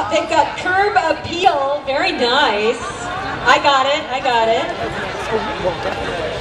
They've got curb appeal. Very nice. I got it.